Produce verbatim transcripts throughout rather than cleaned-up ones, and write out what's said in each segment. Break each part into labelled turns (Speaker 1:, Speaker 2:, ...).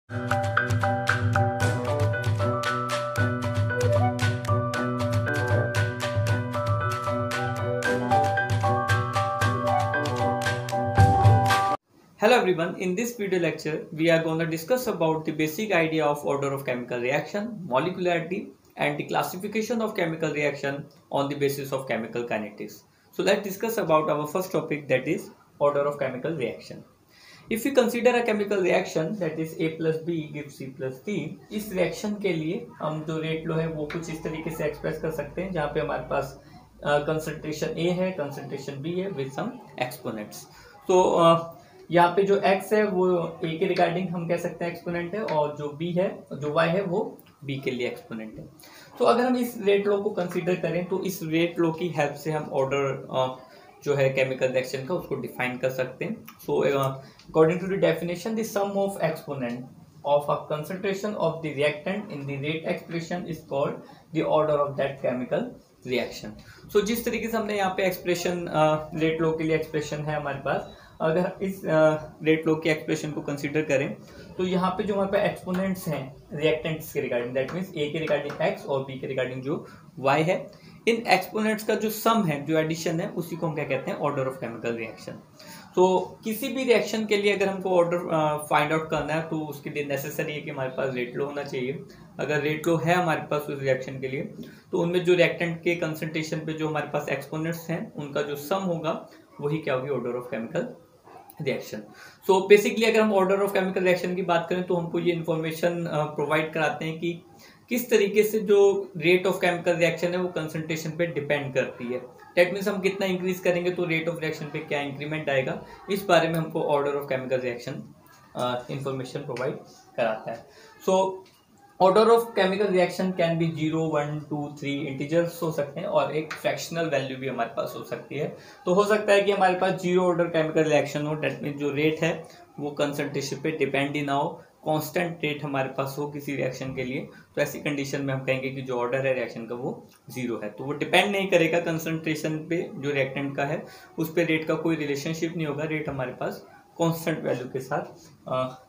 Speaker 1: Hello everyone, in this video lecture we are going to discuss about the basic idea of order of chemical reaction, molecularity and the classification of chemical reaction on the basis of chemical kinetics. So let's discuss about our first topic, that is order of chemical reaction. If we consider a chemical reaction that is A plus B gives C plus D, इस reaction के लिए हम जो rate लो है वो कुछ इस तरीके से एक्सप्रेस कर सकते हैं, जहाँ पे हमारे पास कंसंट्रेशन A है, कंसंट्रेशन B है विद सम एक्सपोनेंट्स. तो यहाँ पे जो x है वो a के रिगार्डिंग हम कह सकते हैं एक्सपोनेंट है, और जो b है, जो y है वो b के लिए एक्सपोनेंट है. तो अगर हम इस रेट लॉ को कंसीडर करें तो इस रेट लॉ की हेल्प से हम ऑर्डर जो है केमिकल रिएक्शन का उसको डिफाइन कर सकते हैं. So according to the definition, the sum of exponent of a concentration of the reactant in the rate expression is called the order of that chemical reaction. So जिस तरीके से हमने यहाँ पे एक्सप्रेशन रेट लॉ के लिए expression है हमारे पास, अगर इस रेट लॉ की एक्सप्रेशन को कंसीडर करें तो यहाँ पे जो हमारे पास एक्सपोनेंट्स हैं रिएक्टेंट्स के रिगार्डिंग, दैट मीन्स ए के रिगार्डिंग एक्स और बी के रिगार्डिंग जो वाई है, इन एक्सपोनेंट्स का जो सम है, जो एडिशन है, उसी को हम क्या कहते हैं, ऑर्डर ऑफ केमिकल रिएक्शन. तो किसी भी रिएक्शन के लिए अगर हमको ऑर्डर फाइंड आउट करना है तो उसके लिए नेसेसरी है कि हमारे पास रेट लो होना चाहिए. अगर रेट लो है हमारे पास उस रिएक्शन के लिए तो उनमें जो रिएक्टेंट के कंसंट्रेशन पे जो हमारे पास एक्सपोनेंट्स हैं उनका जो सम होगा वही क्या होगी, order of chemical reaction. So basically अगर हम ऑर्डर ऑफ केमिकल रिएक्शन की बात करें तो हमको ये इन्फॉर्मेशन प्रोवाइड कराते हैं कि किस तरीके से जो रेट ऑफ केमिकल रिएक्शन है वो कंसंट्रेशन पे डिपेंड करती है. दैट मीन्स हम कितना इंक्रीज करेंगे तो रेट ऑफ रिएक्शन पे क्या इंक्रीमेंट आएगा, इस बारे में हमको order of chemical reaction information provide कराता है. So order of chemical reaction can be zero, one, two, three integers हो सकते हैं और एक फ्रैक्शनल वैल्यू भी हमारे पास हो सकती है. तो हो सकता है कि हमारे पास जीरो ऑर्डर केमिकल रिएक्शन हो, डेट मीन्स जो रेट है वो कंसंट्रेशन पे डिपेंड ही ना हो, कांस्टेंट रेट हमारे पास हो किसी रिएक्शन के लिए. तो ऐसी कंडीशन में हम कहेंगे कि जो ऑर्डर है रिएक्शन का वो जीरो है. तो वो डिपेंड नहीं करेगा कंसंट्रेशन पे जो रिएक्टेंट का है, उस पे रेट का कोई रिलेशनशिप नहीं होगा. रेट हमारे पास कांस्टेंट वैल्यू के साथ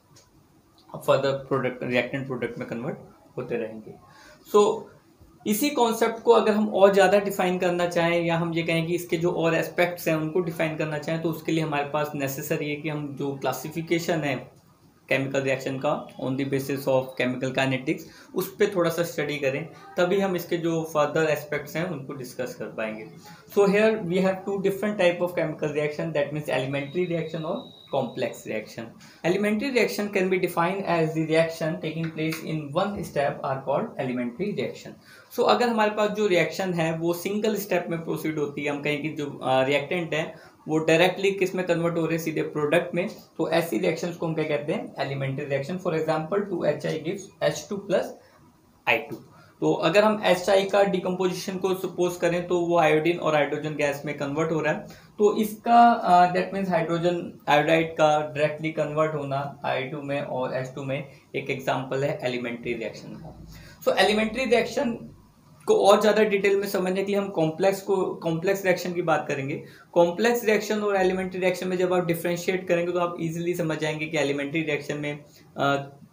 Speaker 1: फर्दर प्रोडक्ट रिएक्टेंट प्रोडक्ट में कन्वर्ट होते रहेंगे. सो so, इसी कॉन्सेप्ट को अगर हम और ज़्यादा डिफाइन करना चाहें, या हम ये कहें कि इसके जो और एस्पेक्ट्स हैं उनको डिफाइन करना चाहें, तो उसके लिए हमारे पास नेसेसरी है कि हम जो क्लासिफिकेशन है केमिकल रिएक्शन का on the basis of chemical kinetics उस पर थोड़ा सा स्टडी करें, तभी हम इसके जो फर्दर एस्पेक्ट्स हैं उनको डिस्कस कर पाएंगे. So here we have two different type of chemical reaction, that means elementary reaction और complex reaction. Elementary reaction can be defined as the reaction taking place in one step are called elementary reaction. So अगर हमारे पास जो reaction है वो single step में proceed होती है, हम कहें कि जो रिएक्टेंट है वो डायरेक्टली किस में कन्वर्ट हो रहे हैं, सीधे प्रोडक्ट में, तो ऐसी रिएक्शंस को हम क्या कहते हैं, elementary reaction. For example two H I gives H two plus I two. तो अगर हम एच आई का डिकम्पोजिशन को सपोज करें तो वो आयोडीन और हाइड्रोजन गैस में कन्वर्ट हो रहा है, तो इसका दैट मीन्स हाइड्रोजन आयोडाइड का डायरेक्टली कन्वर्ट होना आई टू में और एच टू में एक एग्जांपल है एलिमेंट्री रिएक्शन का. सो एलिमेंट्री रिएक्शन को और ज़्यादा डिटेल में समझने के लिए हम कॉम्प्लेक्स को कॉम्प्लेक्स रिएक्शन की बात करेंगे. कॉम्प्लेक्स रिएक्शन और एलिमेंट्री रिएक्शन में जब आप डिफ्रेंशिएट करेंगे तो आप इजीली समझ जाएंगे कि एलिमेंट्री रिएक्शन में आ,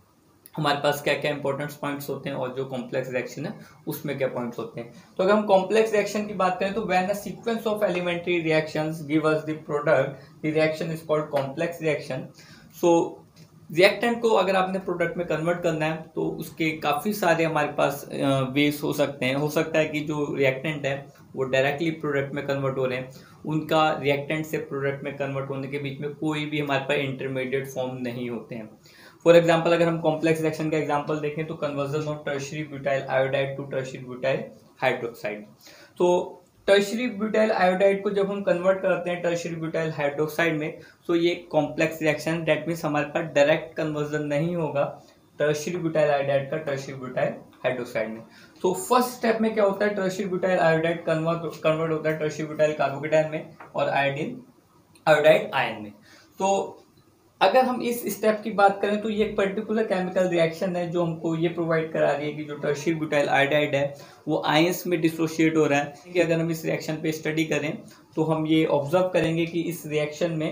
Speaker 1: हमारे पास क्या क्या इंपॉर्टेंट पॉइंट्स होते हैं और जो कॉम्प्लेक्स रिएक्शन है उसमें क्या पॉइंट्स होते हैं. तो अगर हम कॉम्प्लेक्स रिएक्शन की बात करें तो when a sequence of elementary reactions give us the product, the reaction is called complex reaction. So reactant को अगर आपने प्रोडक्ट में कन्वर्ट करना है तो उसके काफ़ी सारे हमारे पास वेज हो सकते हैं. हो सकता है कि जो रिएक्टेंट है वो डायरेक्टली प्रोडक्ट में कन्वर्ट हो रहे हैं, उनका रिएक्टेंट से प्रोडक्ट में कन्वर्ट होने के बीच में कोई भी हमारे पास इंटरमीडिएट फॉर्म नहीं होते हैं. फॉर एग्जाम्पल अगर हम कॉम्प्लेक्स रिएक्शन का एग्जाम्पल देखें तो conversion of tertiary butyl iodide to tertiary butyl hydroxide. तो टर्शियरी ब्यूटाइल आयोडाइड को जब हम कन्वर्ट करते हैं टर्शियरी ब्यूटाइल हाइड्रोक्साइड में, तो ये कॉम्प्लेक्स रिएक्शन, दैट मीन्स हमारे पास डायरेक्ट कन्वर्जन नहीं होगा टर्शियरी ब्यूटाइल आयोडाइड का टर्शियरी ब्यूटाइल हाइड्रोक्साइड में. तो फर्स्ट स्टेप में क्या होता है, tertiary butyl iodide convert convert होता है टर्शियरी ब्यूटाइल कार्बोकेटाइन में और आयोडीन आयोडाइड आयन में. तो अगर हम इस स्टेप की बात करें तो ये एक पर्टिकुलर केमिकल रिएक्शन है जो हमको ये प्रोवाइड करा रही है कि जो टर्शियरी ब्यूटाइल आयोडाइड है वो आयंस में डिसोशिएट हो रहा है. कि अगर हम इस रिएक्शन पे स्टडी करें तो हम ये ऑब्जर्व करेंगे कि इस रिएक्शन में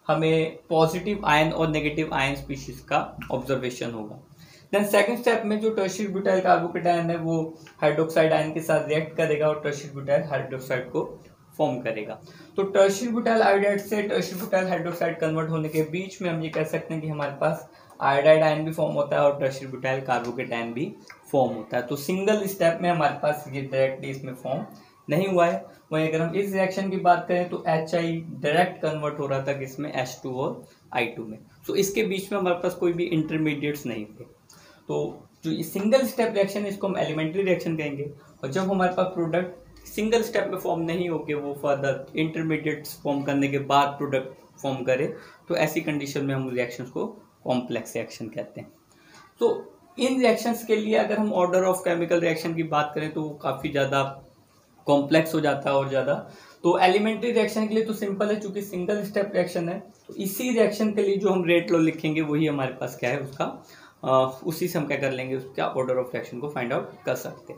Speaker 1: हमें पॉजिटिव आयन और नेगेटिव आयन स्पीशीज का ऑब्जर्वेशन होगा। देन सेकंड स्टेप में जो टर्शियरी ब्यूटाइल कार्बोकेटायन है वो हाइड्रोक्साइड आयन के साथ रिएक्ट करेगा और टर्शियरी ब्यूटाइल हाइड्रोक्साइड को फॉर्म करेगा। तो टर्शियरी ब्यूटाइल आयोडाइड से टर्शियरी ब्यूटाइल हाइड्रोक्साइड कन्वर्ट होने के बीच में हम ये कह सकते हैं कि हमारे पास आयोडाइड आयन भी फॉर्म होता है और टर्शियरी ब्यूटाइल कार्बोकेटायन भी फॉर्म होता है। तो सिंगल स्टेप में हमारे पास ये डायरेक्टली इसमें फॉर्म नहीं हुआ है। वहीं अगर हम इस रिएक्शन की बात करें तो एच आई डायरेक्ट कन्वर्ट हो रहा था किसमें, एच टू और आई टू में। तो इसके बीच में हमारे पास कोई भी इंटरमीडिएट्स नहीं थे। तो जो सिंगल स्टेप रिएक्शन है इसको हम एलिमेंट्री रिएक्शन कहेंगे। और जब हमारे पास प्रोडक्ट सिंगल स्टेप में फॉर्म नहीं होके वो फर्दर इंटरमीडिएट्स फॉर्म करने के बाद प्रोडक्ट फॉर्म करे, तो ऐसी कंडीशन में हम रिएक्शंस को कॉम्प्लेक्स रिएक्शन कहते हैं। तो इन रिएक्शंस के लिए अगर हम ऑर्डर ऑफ केमिकल रिएक्शन की बात करें तो वो काफ़ी ज़्यादा कॉम्प्लेक्स हो जाता है और ज़्यादा। तो एलिमेंट्री रिएक्शन के लिए तो सिंपल है, चूंकि सिंगल स्टेप रिएक्शन है तो इसी रिएक्शन के लिए जो हम रेट लॉ लिखेंगे वही हमारे पास क्या है उसका, आ, उसी से हम क्या कर लेंगे, उसका ऑर्डर ऑफ रिएक्शन को फाइंड आउट कर सकते हैं।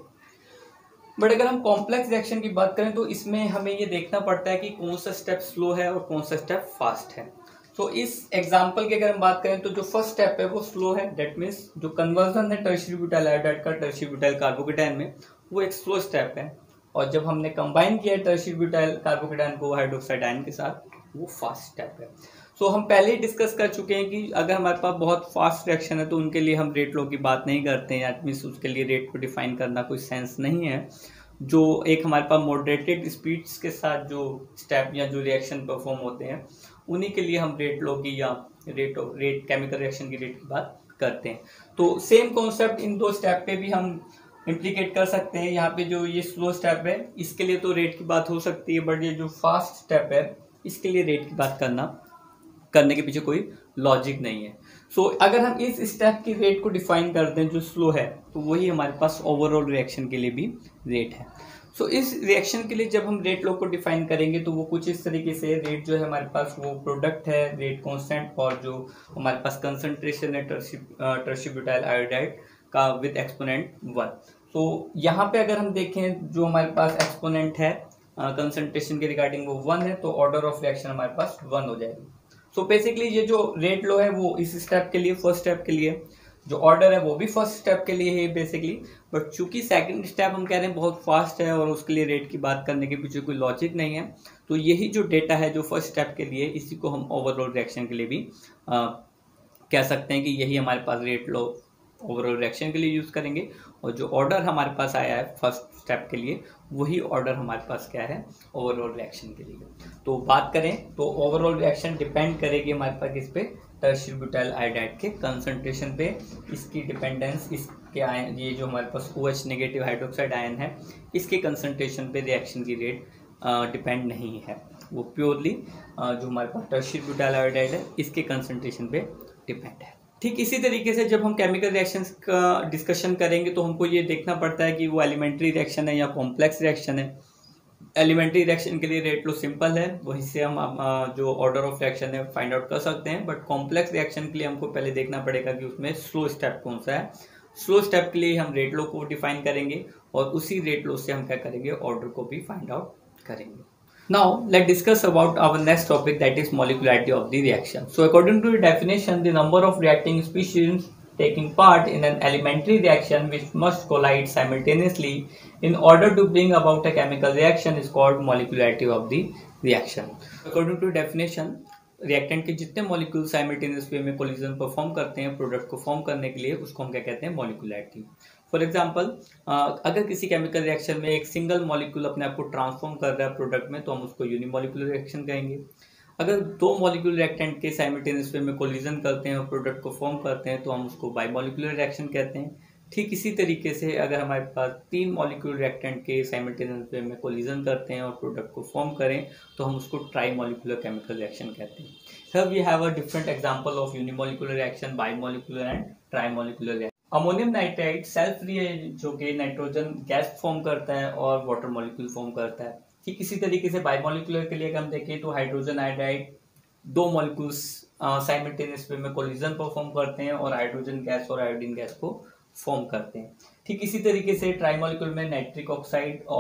Speaker 1: बट अगर हम कॉम्प्लेक्स रिएक्शन की बात करें तो इसमें हमें ये देखना पड़ता है कि कौन सा स्टेप स्लो है और कौन सा स्टेप फास्ट है। तो इस एग्जांपल की अगर हम बात करें तो जो फर्स्ट स्टेप है वो स्लो है, दैट मीन्स जो कन्वर्जन है टर्शियरी ब्यूटाइल आयोडाइड का टर्शियरी ब्यूटाइल कार्बोकेटायन में वो एक स्लो स्टेप है। और जब हमने कंबाइन किया टर्शियरी ब्यूटाइल कार्बोकेटायन को हाइड्रोक्साइड आयन के साथ वो फास्ट स्टेप है। सो so, हम पहले ही डिस्कस कर चुके हैं कि अगर हमारे पास बहुत फास्ट रिएक्शन है तो उनके लिए हम रेट लॉ की बात नहीं करते हैं, दैट मीन्स उसके लिए रेट को डिफाइन करना कोई सेंस नहीं है। जो एक हमारे पास मॉडरेटेड स्पीड्स के साथ जो स्टेप या जो रिएक्शन परफॉर्म होते हैं उन्हीं के लिए हम रेट लॉ की या रेट रेट केमिकल रिएक्शन की रेट की बात करते हैं। तो सेम कॉन्सेप्ट इन दो स्टेप पे भी हम इम्प्लीकेट कर सकते हैं। यहाँ पे जो ये स्लो स्टेप है इसके लिए तो रेट की बात हो सकती है, बट ये जो फास्ट स्टेप है इसके लिए रेट की बात करना करने के पीछे कोई लॉजिक नहीं है। सो so, अगर हम इस स्टेप की रेट को डिफाइन कर दें जो स्लो है तो वही हमारे पास ओवरऑल रिएक्शन के लिए भी रेट है। सो so, इस रिएक्शन के लिए जब हम रेट लॉ को डिफाइन करेंगे तो वो कुछ इस तरीके से, रेट जो है हमारे पास वो प्रोडक्ट है रेट कांस्टेंट और जो हमारे पास कंसंट्रेशन है टर्शियरी ब्यूटाइल आयोडाइड का विद एक्सपोनेंट वन। तो यहाँ पे अगर हम देखें जो हमारे पास एक्सपोनेंट है कंसंट्रेशन के रिगार्डिंग वो वन है, तो ऑर्डर ऑफ रिएक्शन हमारे पास वन हो जाएगी। सो so बेसिकली ये जो रेट लॉ है वो इस स्टेप के लिए, फर्स्ट स्टेप के लिए, जो ऑर्डर है वो भी फर्स्ट स्टेप के लिए है बेसिकली। बट चूंकि सेकंड स्टेप हम कह रहे हैं बहुत फास्ट है और उसके लिए रेट की बात करने के पीछे कोई लॉजिक नहीं है, तो यही जो डेटा है जो फर्स्ट स्टेप के लिए, इसी को हम ओवरऑल रिएक्शन के लिए भी आ, कह सकते हैं कि यही हमारे पास रेट लॉ ओवरऑल रिएक्शन के लिए यूज करेंगे। और जो ऑर्डर हमारे पास आया है फर्स्ट स्टेप के लिए वही ऑर्डर हमारे पास क्या है ओवरऑल रिएक्शन के लिए। तो बात करें तो ओवरऑल रिएक्शन डिपेंड करेगी हमारे पास किस पे, टर्शियरी ब्यूटाइल आयोडाइड के कंसंट्रेशन पे। इसकी डिपेंडेंस इसके आयन, ये जो हमारे पास O H negative hydroxide ion है इसके कंसंट्रेशन पे रिएक्शन की रेट डिपेंड नहीं है, वो प्योरली जो हमारे पास टर्शियरी ब्यूटाइल आयोडाइड है इसके कंसंट्रेशन पे डिपेंड है। ठीक इसी तरीके से जब हम केमिकल रिएक्शंस का डिस्कशन करेंगे तो हमको ये देखना पड़ता है कि वो एलिमेंट्री रिएक्शन है या कॉम्प्लेक्स रिएक्शन है। एलिमेंट्री रिएक्शन के लिए रेट लो सिंपल है, वहीं से हम जो ऑर्डर ऑफ रिएक्शन है फाइंड आउट कर सकते हैं। बट कॉम्प्लेक्स रिएक्शन के लिए हमको पहले देखना पड़ेगा कि उसमें स्लो स्टेप कौन सा है। स्लो स्टेप के लिए हम रेट लो को डिफाइन करेंगे और उसी रेट लो से हम क्या करेंगे, ऑर्डर को भी फाइंड आउट करेंगे। Now let's discuss about our next topic, that is molecularity of the reaction. So according to the definition, the number of reacting species taking part in an elementary reaction which must collide simultaneously in order to bring about a chemical reaction is called molecularity of the reaction. According to definition, reactant के जितने molecule simultaneous way में collision perform करते हैं product को form करने के लिए, उसको हम क्या कहते हैं, मॉलिक्यूलैरिटी। फॉर एग्जांपल, अगर किसी केमिकल रिएक्शन में एक सिंगल मॉलिक्यूल अपने आप को ट्रांसफॉर्म कर रहा है प्रोडक्ट में तो हम उसको यूनिमॉलिक्यूलर रिएक्शन कहेंगे। अगर दो मॉलिक्यूल रिएक्टेंट के साइमल्टेनियस वे में कोलिजन करते हैं और प्रोडक्ट को फॉर्म करते हैं तो हम उसको बाइमॉलिक्यूलर रिएक्शन कहते हैं। ठीक इसी तरीके से अगर हमारे पास तीन मॉलिक्यूल रिएक्टेंट के साइमल्टेनियस वे में कोलिजन करते हैं और प्रोडक्ट को फॉर्म करें तो हम उसको ट्राई मॉलिक्यूलर केमिकल रिएक्शन कहते हैं। Here we have a different example of unimolecular reaction, bimolecular and trimolekular reaction. Ammonium nitride self जो कि नाइट्रोजन गैस फॉर्म करता है और वाटर मॉलिक्यूल फॉर्म करता है। ठीक इसी तरीके से बाइमॉलिक्यूलर के लिए अगर हम देखें तो हाइड्रोजन आयोडाइड दो मॉलिक्यूल्स साइमल्टेनियस वे में कोलिजन परफॉर्म करते हैं और हाइड्रोजन गैस और आयोडीन गैस को फॉर्म करते हैं। ठीक इसी तरीके से ट्राइमॉलिक्यूल में नाइट्रिक ऑक्साइड और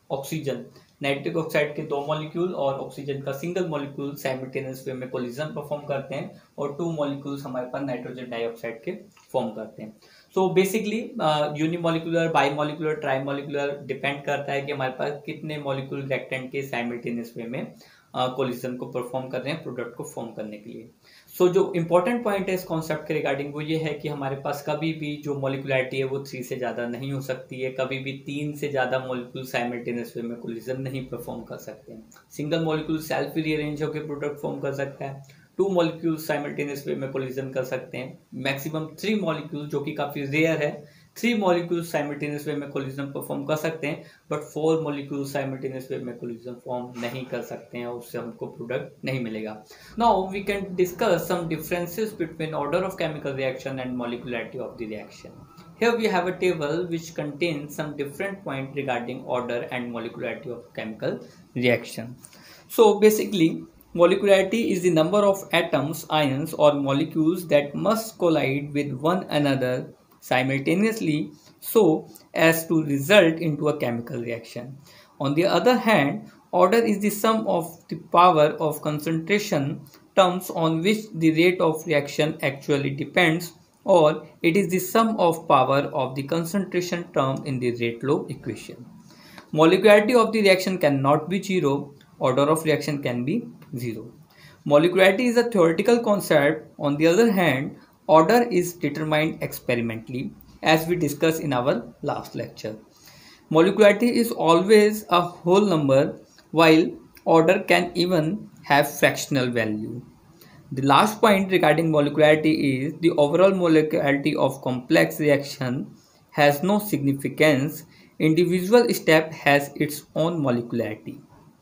Speaker 1: ऑक्सीजन, नाइट्रिक ऑक्साइड के दो मॉलिक्यूल और ऑक्सीजन का सिंगल मॉलिक्यूल साइमल्टेनियस वे में कोलिजन परफॉर्म करते हैं और टू मॉलिक्यूल्स हमारे पास नाइट्रोजन डाइऑक्साइड के फॉर्म करते हैं। So basically unimolecular, bimolecular, trimolecular depend करता है कि हमारे पास कितने मॉलिक्यूल रिएक्टेंट के साइमल्टेनियस वे में कोलिजन uh, को परफॉर्म कर रहे हैं प्रोडक्ट को फॉर्म करने के लिए। सो so, जो इंपॉर्टेंट पॉइंट है इस कॉन्सेप्ट के रिगार्डिंग वो ये है कि हमारे पास कभी भी जो मॉलिकुलैरिटी है वो थ्री से ज़्यादा नहीं हो सकती है, कभी भी तीन से ज़्यादा मॉलिक्यूल साइमल्टेनियस वे में कोलिजन नहीं परफॉर्म कर सकते हैं। सिंगल मॉलिक्यूल सेल्फ रीअरेंज होकर प्रोडक्ट फॉर्म कर सकता है, टू मॉलिक्यूल साइमल्टेनियस वे में कोलिजन कर सकते हैं, मैक्सिमम थ्री मॉलिक्यूल जो कि काफ़ी रेयर है, थ्री मॉलिक्यूल्स साइमल्टेनियस वे में कोलिजन परफॉर्म कर सकते हैं, but four molecules simultaneous way में कोलिजन फॉर्म नहीं कर सकते हैं और उससे हमको प्रोडक्ट नहीं मिलेगा। Now we can discuss some differences between order of chemical reaction and molecularity of the reaction. Here we have a table which contains some different points regarding order and molecularity of chemical reaction. So basically, molecularity is the number of atoms, ions or molecules that must collide with one another simultaneously so as to result into a chemical reaction. On the other hand, order is the sum of the power of concentration terms on which the rate of reaction actually depends, or it is the sum of power of the concentration term in the rate law equation. Molecularity of the reaction cannot be zero, order of reaction can be zero. Molecularity is a theoretical concept. On the other hand, order is determined experimentally, as we discussed in our last lecture. Molecularity is always a whole number, while order can even have fractional value. The last point regarding molecularity is the overall molecularity of complex reaction has no significance. Individual step has its own molecularity.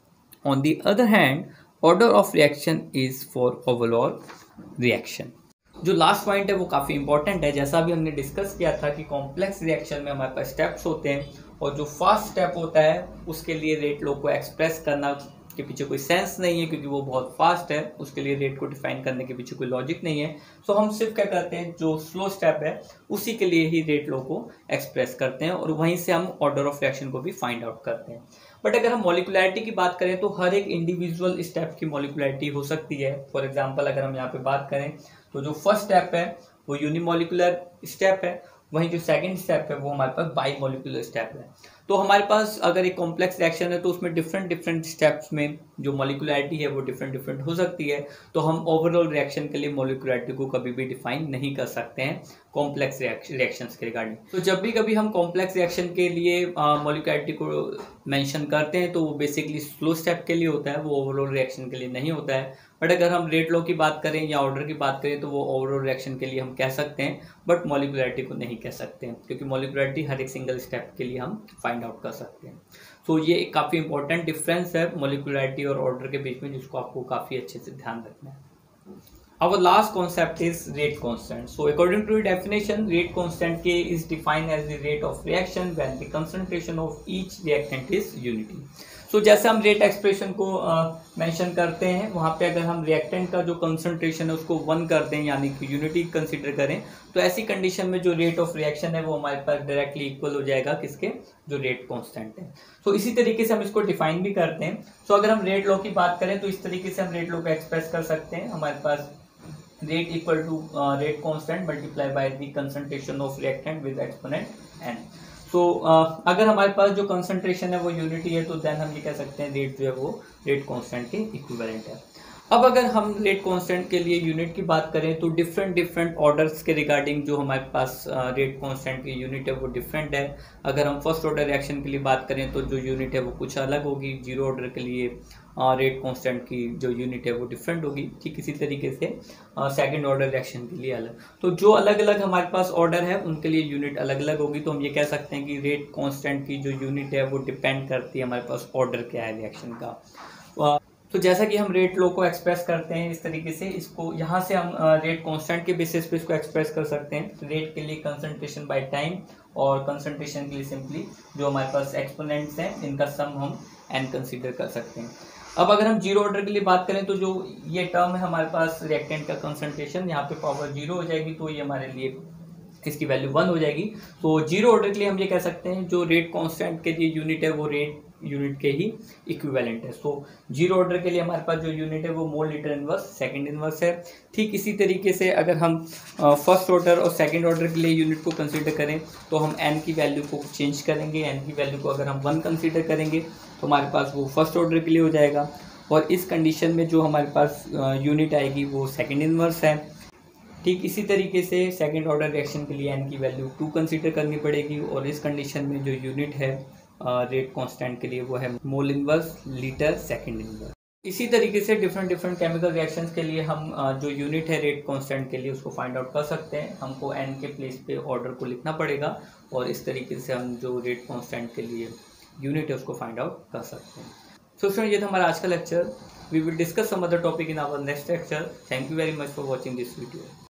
Speaker 1: On the other hand, order of reaction is for overall reaction. जो last point है वो काफ़ी important है। जैसा भी हमने discuss किया था कि कॉम्प्लेक्स रिएक्शन में हमारे पास स्टेप्स होते हैं और जो फर्स्ट स्टेप होता है उसके लिए रेट लो को एक्सप्रेस करना के पीछे कोई सेंस नहीं है क्योंकि वो बहुत फास्ट है, उसके लिए रेट को डिफाइन करने के पीछे कोई लॉजिक नहीं है। सो so, हम सिर्फ क्या करते हैं, जो स्लो स्टेप है उसी के लिए ही रेट लो को एक्सप्रेस करते हैं और वहीं से हम ऑर्डर ऑफ रिएक्शन को भी फाइंड आउट करते हैं। बट अगर हम मॉलिकुलैरिटी की बात करें तो हर एक इंडिविजुअल स्टेप की मॉलिकुलैरिटी हो सकती है। फॉर एग्जांपल अगर हम यहाँ पे बात करें तो जो फर्स्ट स्टेप है वो यूनिमोलिकुलर स्टेप है, वहीं जो सेकंड स्टेप है वो हमारे पास बाई मॉलिकुलर स्टेप है। तो हमारे पास अगर एक कॉम्प्लेक्स रिएक्शन है तो उसमें डिफरेंट डिफरेंट स्टेप्स में जो मॉलिकुलैरिटी है वो डिफरेंट डिफरेंट हो सकती है। तो हम ओवरऑल रिएक्शन के लिए मॉलिकुलैरिटी को कभी भी डिफाइन नहीं कर सकते हैं कॉम्प्लेक्स रिएक्शंस के रिगार्डिंग। तो जब भी कभी हम कॉम्प्लेक्स रिएक्शन के लिए मॉलिकुलैरिटी को मेंशन करते हैं तो वो बेसिकली स्लो स्टेप के लिए होता है, वो ओवरऑल रिएक्शन के लिए नहीं होता है। बट अगर हम रेट लॉ की बात करें या ऑर्डर की बात करें तो वो ओवरऑल रिएक्शन के लिए हम कह सकते हैं, बट मॉलिकुलैरिटी को नहीं कह सकते हैं क्योंकि मॉलिकुलैरिटी हर एक सिंगल स्टेप के लिए हम फाइंड आउट कर सकते हैं। सो so, ये एक काफ़ी इंपॉर्टेंट डिफरेंस है मॉलिकुलैरिटी और ऑर्डर के बीच में, जिसको आपको काफ़ी अच्छे से ध्यान रखना है। Our last concept is rate constant. So according to the definition, rate constant K is defined as the rate of reaction when the concentration of each reactant is unity. So जैसे हम रेट एक्सप्रेशन को mention uh, करते हैं, वहाँ पे अगर हम reactant का जो कंसंट्रेशन है उसको वन कर दें यानी कि यूनिटी कंसीडर करें, तो ऐसी कंडीशन में जो रेट ऑफ रिएक्शन है वो हमारे पास डायरेक्टली इक्वल हो जाएगा किसके, जो रेट कांस्टेंट है। सो so, इसी तरीके से हम इसको डिफाइन भी करते हैं। सो so, अगर हम रेट लॉ की बात करें तो इस तरीके से हम रेट लॉ को एक्सप्रेस कर सकते हैं। हमारे पास rate equal to rate constant multiply by the concentration of reactant with exponent N. तो uh, अगर हमारे पास जो कंसंट्रेशन है वो यूनिटी है तो देन हम ये कह सकते हैं रेट जो है वो रेट कांस्टेंट के इक्विवेलेंट है। अब अगर हम रेट कांस्टेंट के लिए यूनिट की बात करें तो डिफरेंट डिफरेंट ऑर्डर्स के रिगार्डिंग जो हमारे पास रेट कांस्टेंट की यूनिट है वो डिफरेंट है। अगर हम फर्स्ट ऑर्डर रिएक्शन के लिए बात करें तो जो यूनिट है वो कुछ अलग होगी, जीरो ऑर्डर के लिए रेट कांस्टेंट की जो यूनिट है वो डिफरेंट होगी, ठीक इसी तरीके से सेकंड ऑर्डर रिएक्शन के लिए अलग। तो जो अलग अलग हमारे पास ऑर्डर है उनके लिए यूनिट अलग अलग होगी। तो हम ये कह सकते हैं कि रेट कांस्टेंट की जो यूनिट है वो डिपेंड करती है हमारे पास ऑर्डर क्या है रिएक्शन का। तो जैसा कि हम रेट लॉ को एक्सप्रेस करते हैं इस तरीके से, इसको यहाँ से हम रेट कांस्टेंट के बेसिस पे इसको एक्सप्रेस कर सकते हैं। रेट के लिए कंसंट्रेशन बाय टाइम और कंसंट्रेशन के लिए सिंपली जो हमारे पास एक्सपोनेंट्स हैं इनका सम हम एन कंसीडर कर सकते हैं। अब अगर हम जीरो ऑर्डर के लिए बात करें तो जो ये टर्म है हमारे पास रिएक्टेंट का कंसंट्रेशन, यहाँ पे पावर जीरो हो जाएगी तो ये हमारे लिए इसकी वैल्यू वन हो जाएगी। तो जीरो ऑर्डर के लिए हम ये कह सकते हैं जो रेट कांस्टेंट के लिए यूनिट है वो रेट यूनिट के ही इक्विवेलेंट है। सो जीरो ऑर्डर के लिए हमारे पास जो यूनिट है वो mole litre inverse second inverse है। ठीक इसी तरीके से अगर हम फर्स्ट ऑर्डर और सेकंड ऑर्डर के लिए यूनिट को कंसीडर करें तो हम एन की वैल्यू को चेंज करेंगे। एन की वैल्यू को अगर हम वन कंसीडर करेंगे तो हमारे पास वो फर्स्ट ऑर्डर के लिए हो जाएगा, और इस कंडीशन में जो हमारे पास यूनिट आएगी वो सेकंड इनवर्स है। ठीक इसी तरीके से सेकंड ऑर्डर रिएक्शन के लिए एन की वैल्यू टू कंसीडर करनी पड़ेगी, और इस कंडीशन में जो यूनिट है रेट कांस्टेंट के लिए वो है mole inverse litre second inverse. इसी तरीके से डिफरेंट डिफरेंट केमिकल रिएक्शंस के लिए हम जो यूनिट है रेट कांस्टेंट के लिए उसको फाइंड आउट कर सकते हैं। हमको एन के प्लेस पे ऑर्डर को लिखना पड़ेगा, और इस तरीके से हम जो रेट कांस्टेंट के लिए यूनिट है उसको फाइंड आउट कर सकते हैं। सो स्टूडेंट, ये था हमारा आज का lecture. We will discuss some other topic in our next lecture. Thank you very much for watching this video.